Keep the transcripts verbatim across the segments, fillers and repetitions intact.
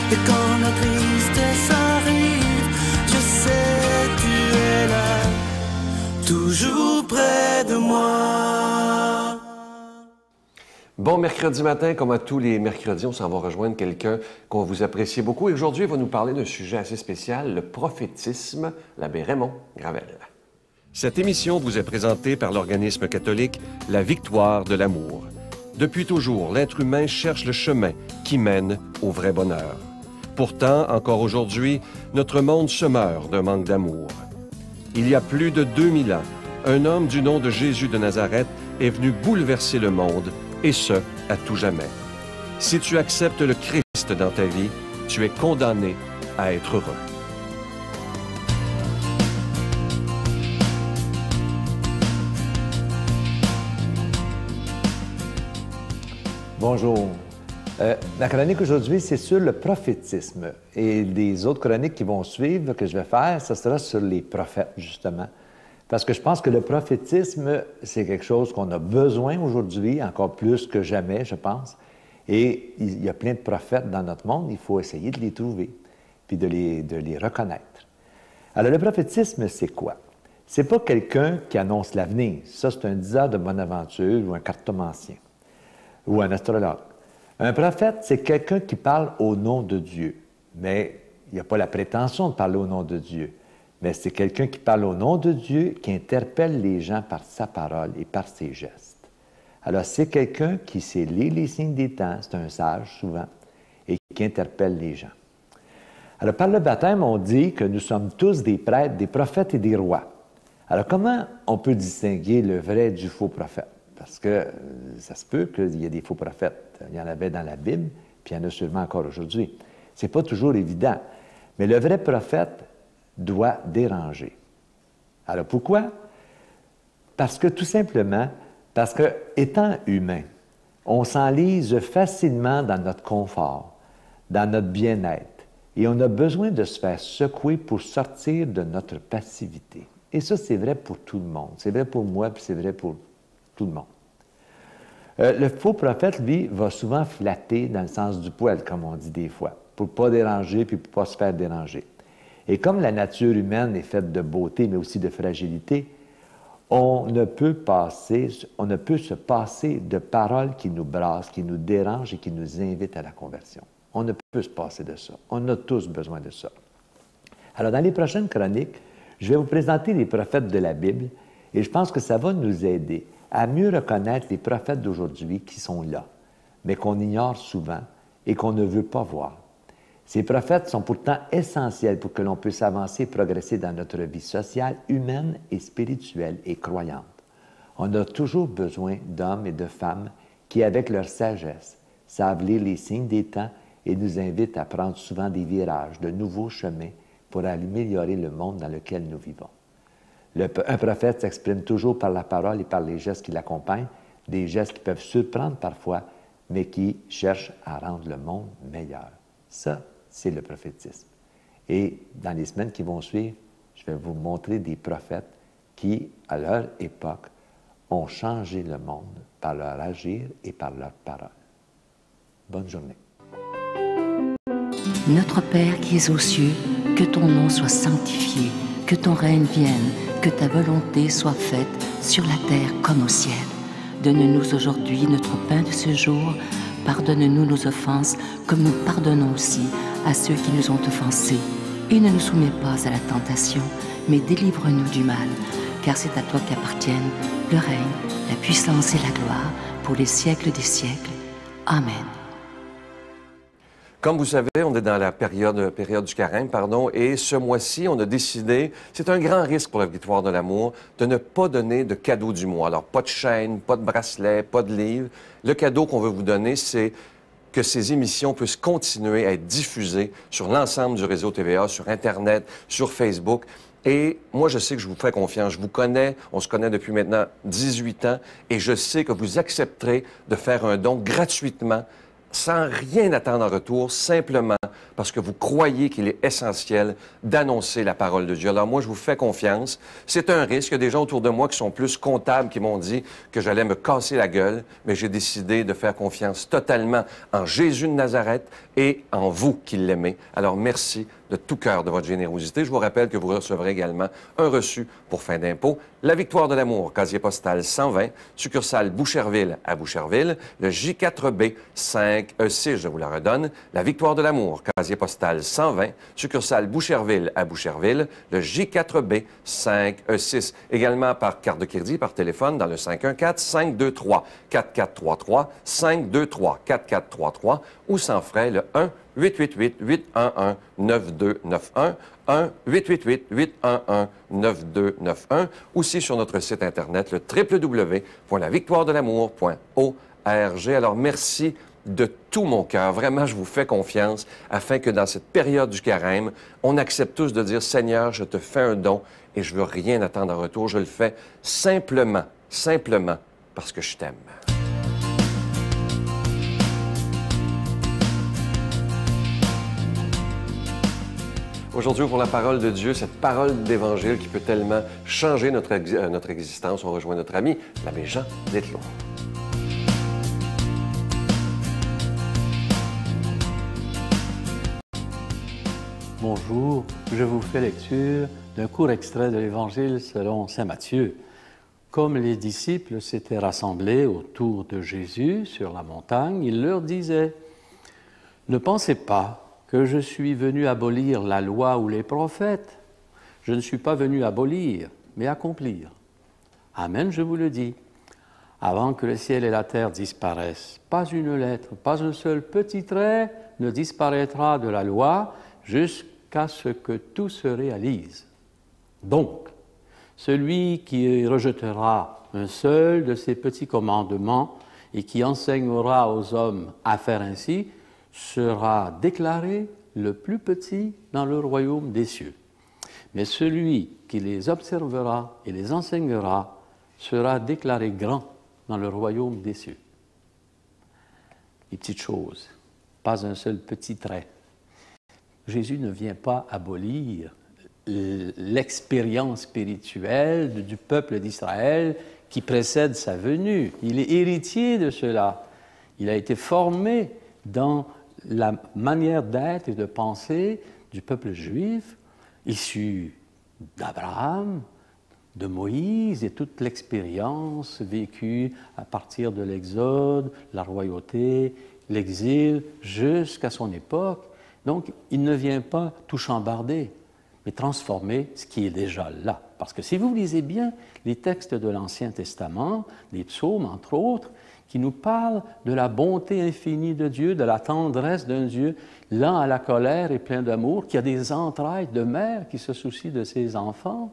Et quand la tristesse arrive, je sais tu es là, toujours près de moi. Bon mercredi matin, comme à tous les mercredis, on s'en va rejoindre quelqu'un qu'on vous apprécie beaucoup. Et aujourd'hui, il va nous parler d'un sujet assez spécial, le prophétisme, l'abbé Raymond Gravel. Cette émission vous est présentée par l'organisme catholique La Victoire de l'amour. Depuis toujours, l'être humain cherche le chemin qui mène au vrai bonheur. Pourtant, encore aujourd'hui, notre monde se meurt d'un manque d'amour. Il y a plus de deux mille ans, un homme du nom de Jésus de Nazareth est venu bouleverser le monde, et ce, à tout jamais. Si tu acceptes le Christ dans ta vie, tu es condamné à être heureux. Bonjour. Euh, la chronique aujourd'hui, c'est sur le prophétisme. Et les autres chroniques qui vont suivre, que je vais faire, ça sera sur les prophètes, justement. Parce que je pense que le prophétisme, c'est quelque chose qu'on a besoin aujourd'hui, encore plus que jamais, je pense. Et il y a plein de prophètes dans notre monde, il faut essayer de les trouver, puis de les, de les reconnaître. Alors, le prophétisme, c'est quoi? C'est pas quelqu'un qui annonce l'avenir. Ça, c'est un diseur de bonne aventure ou un cartomancien ou un astrologue. Un prophète, c'est quelqu'un qui parle au nom de Dieu. Mais il n'y a pas la prétention de parler au nom de Dieu. Mais c'est quelqu'un qui parle au nom de Dieu, qui interpelle les gens par sa parole et par ses gestes. Alors, c'est quelqu'un qui sait lire les signes des temps, c'est un sage souvent, et qui interpelle les gens. Alors, par le baptême, on dit que nous sommes tous des prêtres, des prophètes et des rois. Alors, comment on peut distinguer le vrai du faux prophète? Parce que euh, ça se peut qu'il y ait des faux prophètes. Il y en avait dans la Bible, puis il y en a sûrement encore aujourd'hui. Ce n'est pas toujours évident. Mais le vrai prophète doit déranger. Alors pourquoi? Parce que tout simplement, parce que étant humain, on s'enlise facilement dans notre confort, dans notre bien-être, et on a besoin de se faire secouer pour sortir de notre passivité. Et ça, c'est vrai pour tout le monde. C'est vrai pour moi, puis c'est vrai pour tout le monde. Euh, le faux prophète, lui, va souvent flatter dans le sens du poil, comme on dit des fois, pour ne pas déranger puis pour ne pas se faire déranger. Et comme la nature humaine est faite de beauté, mais aussi de fragilité, on ne peut passer, on ne peut se passer de paroles qui nous brassent, qui nous dérangent et qui nous invitent à la conversion. On ne peut se passer de ça. On a tous besoin de ça. Alors, dans les prochaines chroniques, je vais vous présenter les prophètes de la Bible et je pense que ça va nous aider à mieux reconnaître les prophètes d'aujourd'hui qui sont là, mais qu'on ignore souvent et qu'on ne veut pas voir. Ces prophètes sont pourtant essentiels pour que l'on puisse avancer et progresser dans notre vie sociale, humaine et spirituelle et croyante. On a toujours besoin d'hommes et de femmes qui, avec leur sagesse, savent lire les signes des temps et nous invitent à prendre souvent des virages, de nouveaux chemins pour améliorer le monde dans lequel nous vivons. Le, un prophète s'exprime toujours par la parole et par les gestes qui l'accompagnent, des gestes qui peuvent surprendre parfois, mais qui cherchent à rendre le monde meilleur. Ça, c'est le prophétisme. Et dans les semaines qui vont suivre, je vais vous montrer des prophètes qui, à leur époque, ont changé le monde par leur agir et par leur parole. Bonne journée. Notre Père qui es aux cieux, que ton nom soit sanctifié, que ton règne vienne, que ta volonté soit faite sur la terre comme au ciel. Donne-nous aujourd'hui notre pain de ce jour. Pardonne-nous nos offenses, comme nous pardonnons aussi à ceux qui nous ont offensés. Et ne nous soumets pas à la tentation, mais délivre-nous du mal. Car c'est à toi qu'appartiennent le règne, la puissance et la gloire, pour les siècles des siècles. Amen. Comme vous savez, on est dans la période, période du carême, pardon, et ce mois-ci, on a décidé, c'est un grand risque pour la Victoire de l'amour, de ne pas donner de cadeau du mois. Alors, pas de chaîne, pas de bracelet, pas de livre. Le cadeau qu'on veut vous donner, c'est que ces émissions puissent continuer à être diffusées sur l'ensemble du réseau T V A, sur Internet, sur Facebook. Et moi, je sais que je vous fais confiance. Je vous connais, on se connaît depuis maintenant dix-huit ans, et je sais que vous accepterez de faire un don gratuitement sans rien attendre en retour, simplement parce que vous croyez qu'il est essentiel d'annoncer la parole de Dieu. Alors moi, je vous fais confiance. C'est un risque. Il y a des gens autour de moi qui sont plus comptables, qui m'ont dit que j'allais me casser la gueule, mais j'ai décidé de faire confiance totalement en Jésus de Nazareth et en vous qui l'aimez. Alors merci de tout cœur de votre générosité. Je vous rappelle que vous recevrez également un reçu pour fin d'impôt. La Victoire de l'amour, casier postal cent vingt, succursale Boucherville à Boucherville. Le J quatre B cinq E six, je vous la redonne. La Victoire de l'amour, casier postal cent vingt, succursale Boucherville à Boucherville. Le J quatre B cinq E six. Également par carte de crédit, par téléphone dans le cinq un quatre, cinq deux trois, quatre quatre trois trois, cinq deux trois, quatre quatre trois trois ou sans frais le un huit huit huit, huit un un, neuf deux neuf un, un huit huit huit, huit un un, neuf deux neuf un, aussi sur notre site Internet, le w w w point la victoire de l'amour point org. Alors, merci de tout mon cœur. Vraiment, je vous fais confiance afin que dans cette période du carême, on accepte tous de dire « Seigneur, je te fais un don et je veux rien attendre en retour. Je le fais simplement, simplement parce que je t'aime. » Aujourd'hui, pour la parole de Dieu, cette parole d'Évangile qui peut tellement changer notre, ex euh, notre existence, on rejoint notre ami, l'abbé Jean Dethelot. Bonjour, je vous fais lecture d'un court extrait de l'Évangile selon saint Matthieu. Comme les disciples s'étaient rassemblés autour de Jésus sur la montagne, il leur disait « Ne pensez pas que je suis venu abolir la loi ou les prophètes. Je ne suis pas venu abolir, mais accomplir. Amen, je vous le dis. Avant que le ciel et la terre disparaissent, pas une lettre, pas un seul petit trait ne disparaîtra de la loi jusqu'à ce que tout se réalise. Donc, celui qui rejettera un seul de ces petits commandements et qui enseignera aux hommes à faire ainsi, sera déclaré le plus petit dans le royaume des cieux. Mais celui qui les observera et les enseignera sera déclaré grand dans le royaume des cieux. Les petites choses, pas un seul petit trait. Jésus ne vient pas abolir l'expérience spirituelle du peuple d'Israël qui précède sa venue. Il est héritier de cela. Il a été formé dans la manière d'être et de penser du peuple juif, issu d'Abraham, de Moïse et toute l'expérience vécue à partir de l'Exode, la royauté, l'exil, jusqu'à son époque. Donc, il ne vient pas tout chambarder, mais transformer ce qui est déjà là. Parce que si vous lisez bien les textes de l'Ancien Testament, les psaumes entre autres, qui nous parle de la bonté infinie de Dieu, de la tendresse d'un Dieu lent à la colère et plein d'amour, qui a des entrailles de mère qui se soucie de ses enfants.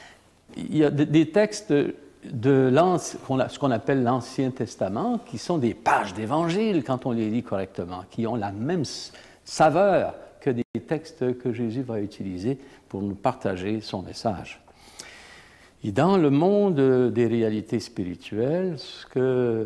Il y a des textes de ce qu'on appelle l'Ancien Testament qui sont des pages d'Évangile quand on les lit correctement, qui ont la même saveur que des textes que Jésus va utiliser pour nous partager son message. Et dans le monde des réalités spirituelles, ce que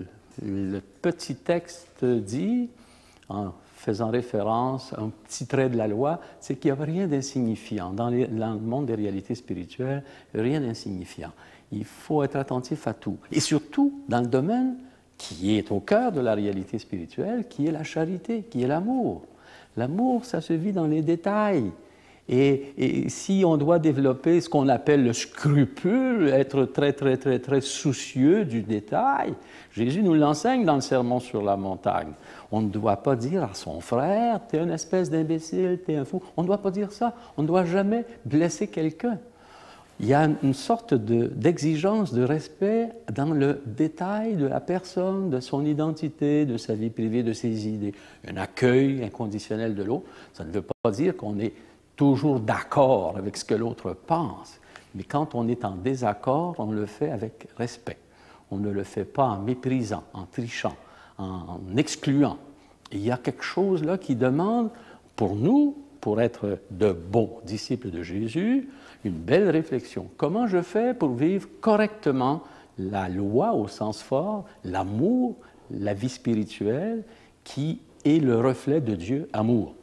le petit texte dit, en faisant référence à un petit trait de la loi, c'est qu'il n'y a rien d'insignifiant. Dans, dans le monde des réalités spirituelles, rien d'insignifiant. Il faut être attentif à tout. Et surtout, dans le domaine qui est au cœur de la réalité spirituelle, qui est la charité, qui est l'amour. L'amour, ça se vit dans les détails. Et, et si on doit développer ce qu'on appelle le scrupule, être très, très, très, très soucieux du détail, Jésus nous l'enseigne dans le Sermon sur la montagne. On ne doit pas dire à son frère « t'es une espèce d'imbécile, t'es un fou ». On ne doit pas dire ça. On ne doit jamais blesser quelqu'un. Il y a une sorte de, d'exigence, de respect dans le détail de la personne, de son identité, de sa vie privée, de ses idées. Un accueil inconditionnel de l'autre, ça ne veut pas dire qu'on est toujours d'accord avec ce que l'autre pense. Mais quand on est en désaccord, on le fait avec respect. On ne le fait pas en méprisant, en trichant, en excluant. Et il y a quelque chose là qui demande, pour nous, pour être de bons disciples de Jésus, une belle réflexion. Comment je fais pour vivre correctement la loi au sens fort, l'amour, la vie spirituelle, qui est le reflet de Dieu, amour.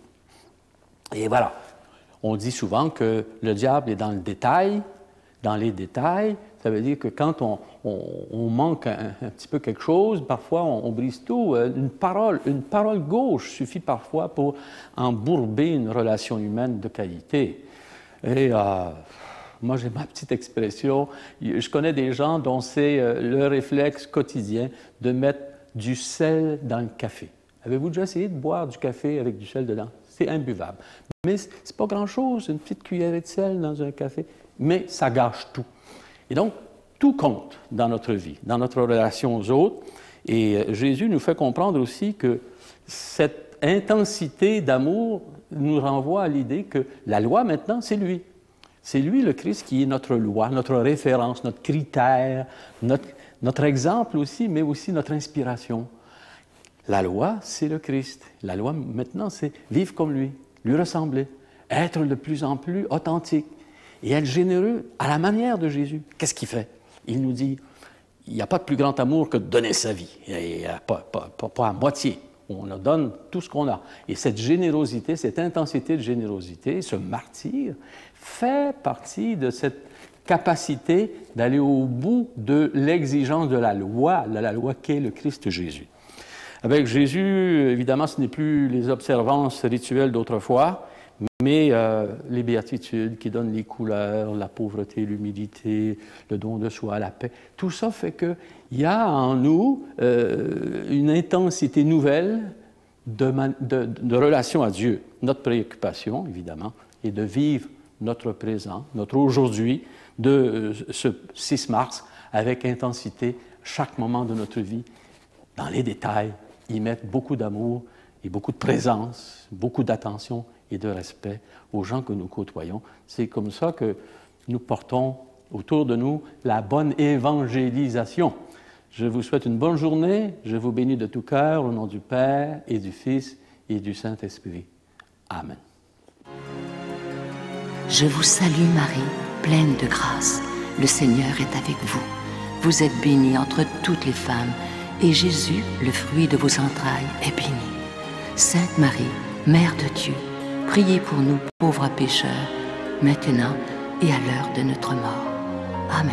Et voilà, on dit souvent que le diable est dans le détail, dans les détails. Ça veut dire que quand on, on, on manque un, un petit peu quelque chose, parfois on, on brise tout. Une parole, une parole gauche suffit parfois pour embourber une relation humaine de qualité. Et euh, moi, j'ai ma petite expression. Je connais des gens dont c'est euh, le réflexe quotidien de mettre du sel dans le café. Avez-vous déjà essayé de boire du café avec du sel dedans? C'est imbuvable. Mais c'est pas grand-chose, une petite cuillerée de sel dans un café, mais ça gâche tout. Et donc, tout compte dans notre vie, dans notre relation aux autres. Et Jésus nous fait comprendre aussi que cette intensité d'amour nous renvoie à l'idée que la loi, maintenant, c'est lui. C'est lui, le Christ, qui est notre loi, notre référence, notre critère, notre, notre exemple aussi, mais aussi notre inspiration. La loi, c'est le Christ. La loi, maintenant, c'est vivre comme lui, lui ressembler, être de plus en plus authentique et être généreux à la manière de Jésus. Qu'est-ce qu'il fait? Il nous dit, il n'y a pas de plus grand amour que de donner sa vie, et pas, pas, pas, pas à moitié. On donne tout ce qu'on a. Et cette générosité, cette intensité de générosité, ce martyre, fait partie de cette capacité d'aller au bout de l'exigence de la loi, de la loi qu'est le Christ Jésus. Avec Jésus, évidemment, ce n'est plus les observances rituelles d'autrefois, mais euh, les béatitudes qui donnent les couleurs, la pauvreté, l'humilité, le don de soi, la paix. Tout ça fait qu'il y a en nous euh, une intensité nouvelle de, de, de relation à Dieu. Notre préoccupation, évidemment, est de vivre notre présent, notre aujourd'hui, de euh, ce six mars, avec intensité, chaque moment de notre vie, dans les détails, y mettre beaucoup d'amour et beaucoup de présence, beaucoup d'attention et de respect aux gens que nous côtoyons. C'est comme ça que nous portons autour de nous la bonne évangélisation. Je vous souhaite une bonne journée. Je vous bénis de tout cœur au nom du Père et du Fils et du Saint-Esprit. Amen. Je vous salue Marie, pleine de grâce. Le Seigneur est avec vous. Vous êtes bénie entre toutes les femmes, et Jésus, le fruit de vos entrailles, est béni. Sainte Marie, Mère de Dieu, priez pour nous pauvres pécheurs, maintenant et à l'heure de notre mort. Amen.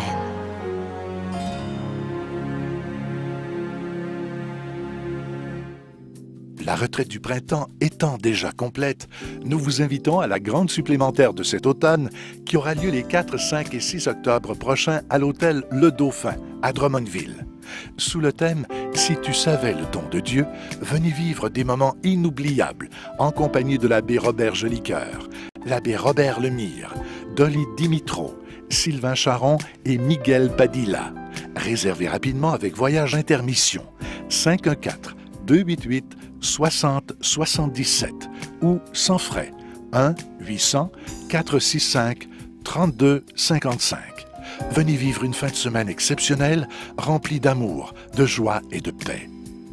La retraite du printemps étant déjà complète, nous vous invitons à la grande supplémentaire de cet automne qui aura lieu les quatre, cinq et six octobre prochains à l'hôtel Le Dauphin à Drummondville. Sous le thème « Si tu savais le don de Dieu », venez vivre des moments inoubliables en compagnie de l'abbé Robert Jolicoeur, l'abbé Robert Lemire, Dolly Dimitro, Sylvain Charon et Miguel Padilla. Réservez rapidement avec Voyage Intermission cinq un quatre, deux huit huit, soixante soixante-dix-sept ou sans frais un huit cents, quatre six cinq, trente-deux cinquante-cinq. Venez vivre une fin de semaine exceptionnelle, remplie d'amour, de joie et de paix.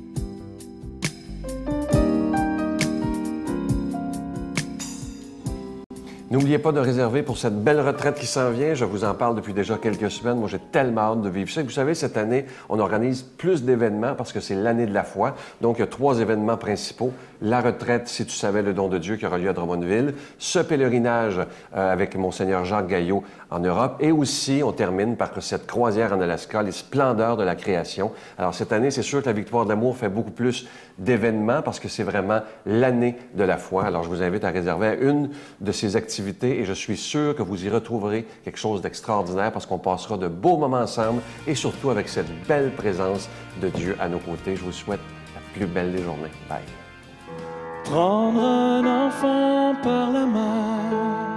N'oubliez pas de réserver pour cette belle retraite qui s'en vient. Je vous en parle depuis déjà quelques semaines. Moi, j'ai tellement hâte de vivre ça. Vous savez, cette année, on organise plus d'événements parce que c'est l'année de la foi. Donc, il y a trois événements principaux. La retraite, si tu savais le don de Dieu, qui aura lieu à Drummondville. Ce pèlerinage euh, avec Monseigneur Jacques Gaillot en Europe. Et aussi, on termine par cette croisière en Alaska, les splendeurs de la création. Alors, cette année, c'est sûr que la Victoire de l'amour fait beaucoup plus d'événements parce que c'est vraiment l'année de la foi. Alors, je vous invite à réserver à une de ces activités et je suis sûr que vous y retrouverez quelque chose d'extraordinaire parce qu'on passera de beaux moments ensemble et surtout avec cette belle présence de Dieu à nos côtés. Je vous souhaite la plus belle des journées. Bye. Prendre un enfant par la main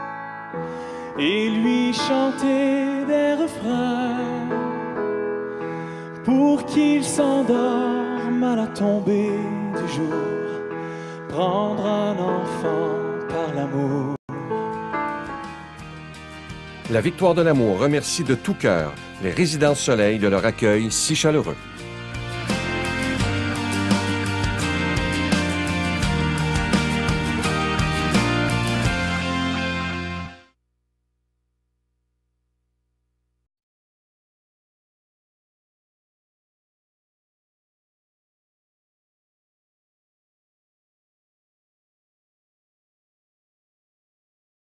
et lui chanter des refrains pour qu'il s'endorme à la tombée du jour. Prendre un enfant par l'amour. La Victoire de l'amour remercie de tout cœur les Résidences Soleil de leur accueil si chaleureux.